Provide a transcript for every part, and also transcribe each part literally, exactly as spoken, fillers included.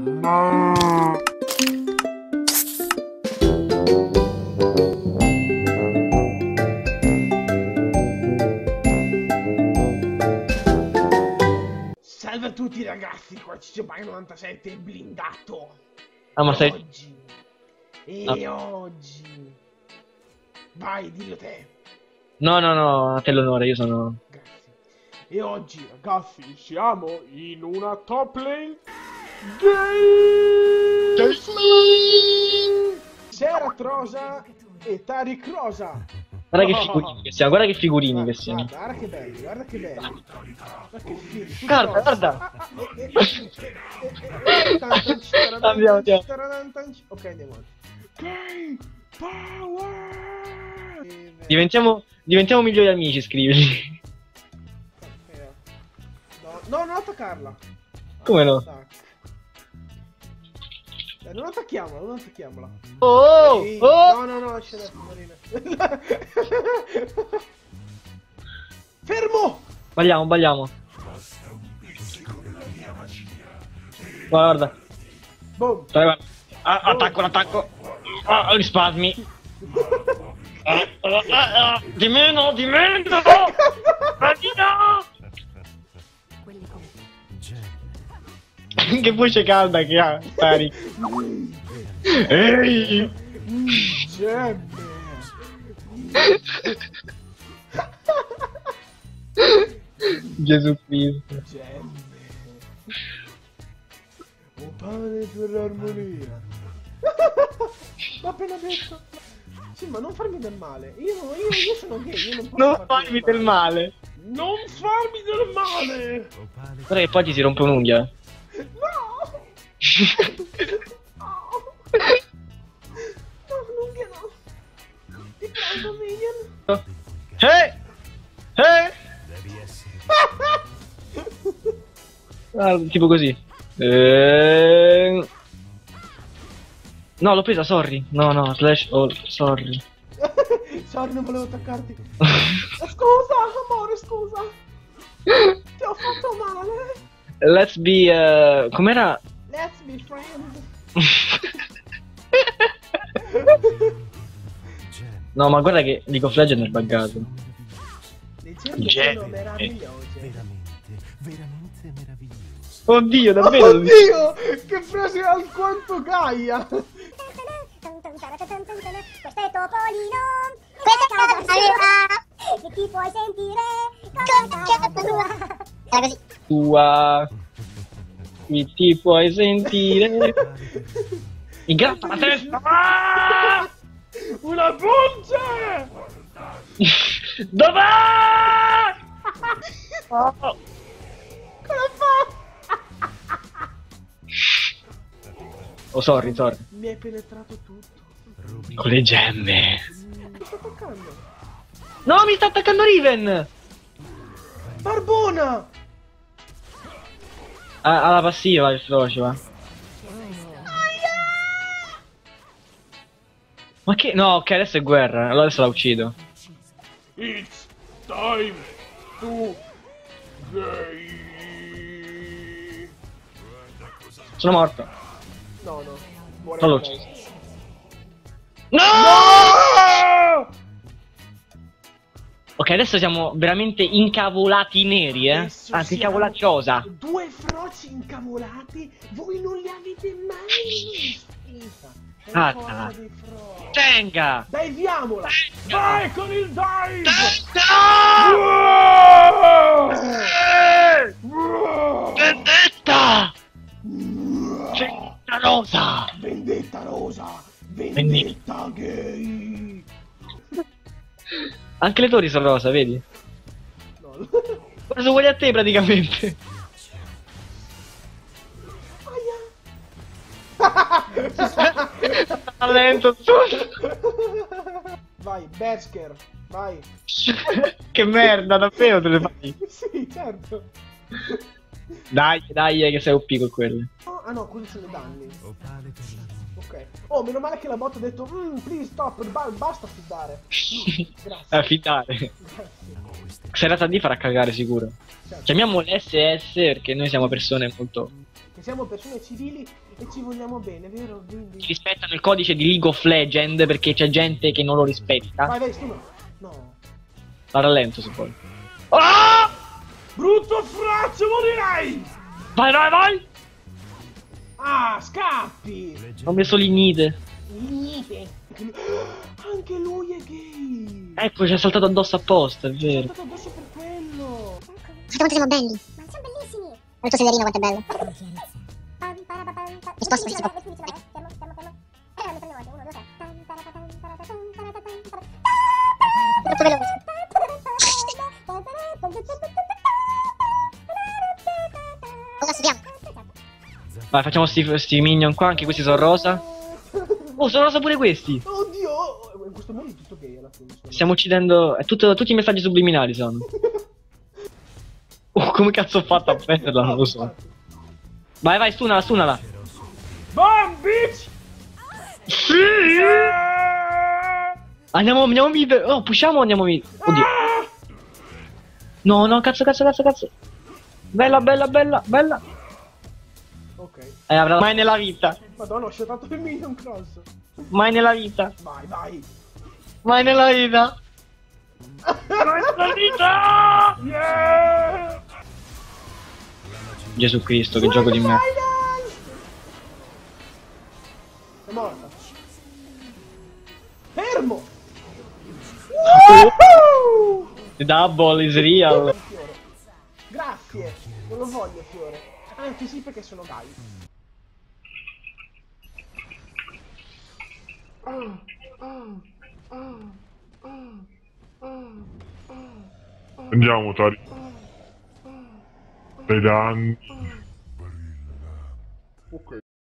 Salve a tutti ragazzi, qua Cicciobag novantasette blindato. Ah, ma e sei... oggi E ah. oggi vai, dillo te. No, no, no, a te l'onore, io sono... Grazie. E oggi ragazzi siamo in una top lane game. C'era Rosa e Taric Rosa. Guarda che figurini che siamo, guarda che figurini guarda, che siamo. Guarda, guarda che belli, guarda che belli. Guarda che fighi. Guarda, guarda. Andiamo, andiamo. Ok, andiamo. Game power. Diventiamo, diventiamo migliori amici, scrivili. No, no, non attaccarla. Come no? Dai, non attacchiamola, non attacchiamola. Oh, Ehi, oh! No, no, no, lascia adesso, Marina. Fermo! Balliamo, balliamo. Guarda. Boom. Dai, guarda. Ah, attacco, l'attacco. Ah, risparmi. Ah, ah, ah, ah. Di meno, di meno. Marina! Che voce calda che ha, Taric. Ehi! Gemme! Gesù Cristo. Gemme! Un pane per l'armonia! L'ho appena detto! Sì, ma non farmi del male! Io, io, io sono gay, io non posso Non farmi del male! Non farmi del male! Guarda che poi ti si rompe un'unghia. No! No, l'unghia no! Ti prego, Minion! Eh! Eh! Ah, tipo così. Ehm... No, l'ho presa, sorry. No, no, slash, oh, sorry. Sorry, non volevo attaccarti. Scusa, amore, scusa. Ti ho fatto male. Let's be, uh... com'era? Let's be friends. No, ma guarda che League of Legends è buggato. Le gemme sono meravigliose. Veramente, veramente meraviglioso. Oddio, davvero? Oddio, che frase alquanto Gaia. Questo è Topolino, questa è casa sua, e ti puoi sentire con casa tua. Era così. Tua... Qui ti puoi sentire... Mi gratta la testa! Ah! Una pulce! Dov'è? Oh. Cosa fa? Oh, sorry, sorry. Mi hai penetrato tutto. Con le gemme. Mi sta attaccando. No, mi sta attaccando Riven! Barbona! Ah, alla passiva il frocio, va. Ma che... No, ok, adesso è guerra. Allora adesso la uccido. It's time to gay. Sono morto. No, no. Muore Non l'ho lei. ucciso. No! Ok, adesso siamo veramente incavolati neri, eh? Adesso Anzi, siamo incavolati rosa. Due froci incavolati, voi non li avete mai visti. È Ah, cosa ah. dei froci. Tenga! Diviamola! Vai con il dive! Tenga! Vendetta! Vendetta rosa! Vendetta rosa! Vendetta gay! Anche le torri sono rosa, vedi? No. Ho preso quelli a te praticamente. Talento Vai, Bersker, vai. Che merda, davvero te le fai? Sì, certo. Dai, dai, che sei O P con quelle. Oh, ah no, quelli sono i danni. Ok. Oh, meno male che la bot ha detto mm, please stop, ba basta fiddare. Mm, grazie. A fidare. Grazie. Xerath D farà cagare sicuro. Certo. Chiamiamo l'S S perché noi siamo persone molto... Che siamo persone civili e ci vogliamo bene, vero? Quindi... Ci rispettano il codice di League of Legends perché c'è gente che non lo rispetta. Vai, vai, stuna. No. La rallento se vuoi. Ah! Brutto fraccio, morirai! Vai, vai, vai! Ah, scappi! Ho messo l'inite. Niente. Anche lui è gay. Ecco, ci è saltato addosso apposta, è È vero. stato addosso per quello. Guarda quanto siamo belli. Ma siamo bellissimi. Il tuo sellerino quanto è bello. Mi sposto, mi sposto. Fermo, fermo, fermo. Eh, mi prendo avanti. Uno, due, tre. Troppo veloce. Cosa studiamo? Vai, facciamo sti, sti minion qua, anche questi sono rosa. Oh, sono rosa pure questi. Oddio! In questo mondo è tutto gay alla fine. Stiamo uccidendo... È tutto, tutti i messaggi subliminali sono. Oh, come cazzo ho fatto a prenderla? Non lo so. Vai, vai, stunala, stunala. Bam, bitch! Sì! Andiamo, andiamo mid. Oh, pushiamo o andiamo mid? Oddio. No, no, cazzo, cazzo, cazzo, cazzo. Bella, bella, bella, bella. Ok. Eh, avrà mai nella vita. Madonna, ho shotato il minion cross. Mai nella vita. Vai, vai. Mai nella vita. Mai nella vita. Yeah! Gesù Cristo, che gioco di me. È morta. Fermo! The double is real. Fiore. Grazie, non lo voglio fiore. Anche sì perché sono gay. Andiamo, Tari. Dai danni. Ok.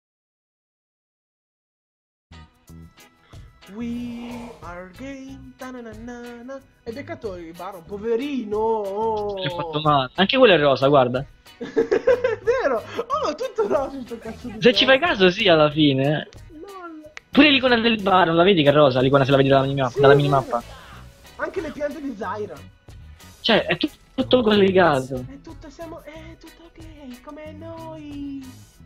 We are gay. Ta-na-na-na-na. Hai beccato il Baron, poverino. Oh. Si è fatto male. Anche quello è rosa, guarda. È vero. Oh, ma tutto rosa sto cazzo di Se ci fai caso, sì, alla fine. eh. Lol. Pure l'icona del Baron, la vedi che è rosa? L'icona se la vedi dalla, minima- Sì, dalla è minimappa. vero. Anche le piante di Zaira. Cioè, è tu- tutto collegato. È tutto siamo. È tutto gay come noi.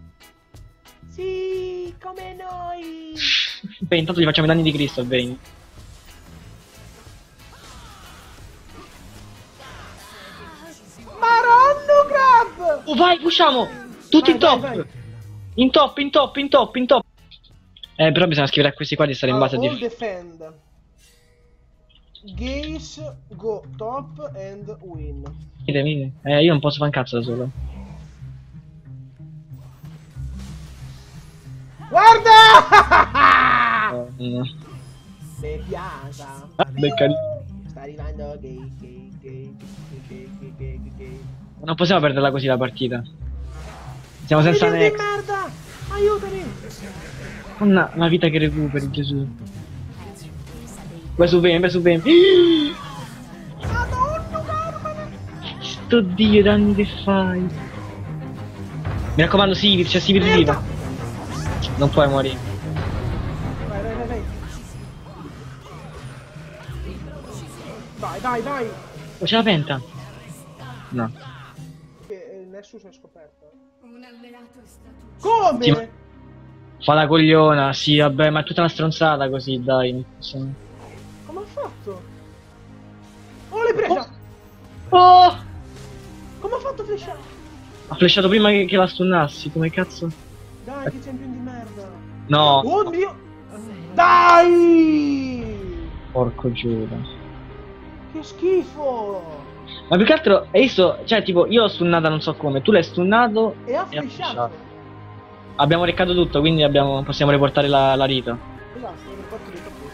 Sì, come noi. Beh, intanto gli facciamo i danni di Cristo, Vayne. Maronno grab! Oh, vai, pushiamo! Tutti Vai, in top! vai, vai. In top, in top, in top, in top! Eh, però bisogna scrivere a questi qua di stare in base a All dire. defend. Gays go top and win. Venite, venite. Eh, io non posso fare un cazzo da solo. Guarda! Oh, no. Me piaza. Ah, bel carino. Sta arrivando gay, gay, gay, gay, gay, gay, gay, gay. Non possiamo perderla così la partita. Siamo senza Minion di next. merda! Aiutami! Una, una vita che recuperi, Gesù. Vai su Vayne, vai su Vayne. Madonna, Carmine! Sto dio, danni che fai. Mi raccomando, Sivir, c'è Sivir Merda! viva. Non puoi morire. Vai, vai, vai, vai. Vai, vai, vai! Oh, c'è la penta? No. Eh, il Nessus è scoperto. Come? Sì, ma- Fa la cogliona, sì, vabbè, ma è tutta una stronzata così, dai. non possiamo- Come ha fatto? Oh, l'hai presa! Oh! Come ha fatto a flashare? Ha flashato prima che, che la stunnassi, come cazzo? Dai, che champion di merda! No, Oh mio! Dai! porco Giuda. Che schifo! Ma più che altro, hai visto, cioè tipo, io l'ho stunnata non so come, tu l'hai stunnato E ha e ha flashato! flashato. Abbiamo reccato tutto, quindi abbiamo, possiamo riportare la, la Rita. Esatto, l'ho fatto detto questo.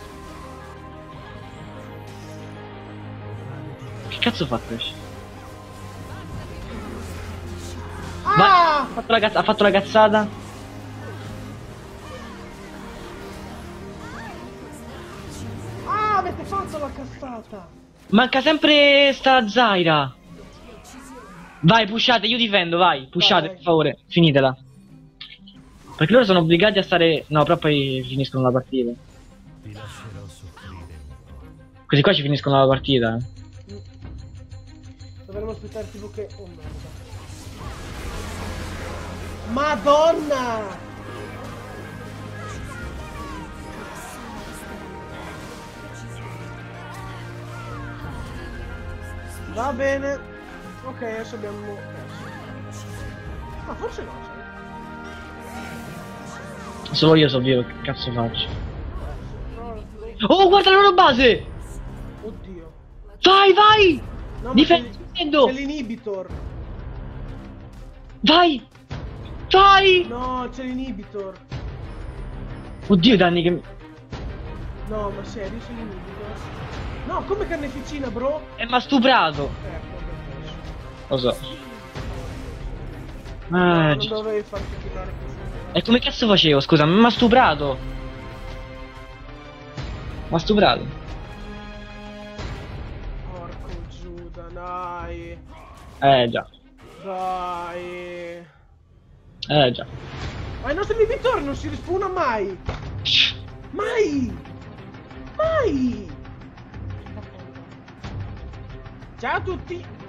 Che cazzo fa Crash? Ah! Ha fatto la, cazz- ha fatto la cazzata? Ah, avete fatto la cazzata! Manca sempre sta Zaira. Vai, pushate, io difendo, vai, pushate, Vai, vai. per favore, finitela. Perché loro sono obbligati a stare... No, però poi finiscono la partita. Ti lascerò soffrire. Questi qua ci finiscono la partita. eh. Dovremmo aspettare tipo che... Oh merda. Madonna! Va bene. Ok, adesso abbiamo perso. Ma forse no, sai. Solo io so vivo, che cazzo faccio? Oh, guarda la loro base! Oddio. Vai, vai! No, ma Difendi, c'è- difendo! C'è l'inhibitor. Vai! Vai! No, c'è l'inhibitor. Oddio i danni che mi... No, ma serio, c'è l'inhibitor? No, come carneficina, bro? E m'ha stuprato! Ecco, abbiamo perso. Lo so. No, Ah, non gi- dovevi farti tirare così. e come cazzo facevo? Scusa, m'ha stuprato! M'ha stuprato. Porco Giuda, dai. Eh già, Dai. eh già. Ma il nostro inibitore non si rispuna mai. Mai. Mai. Ciao a tutti.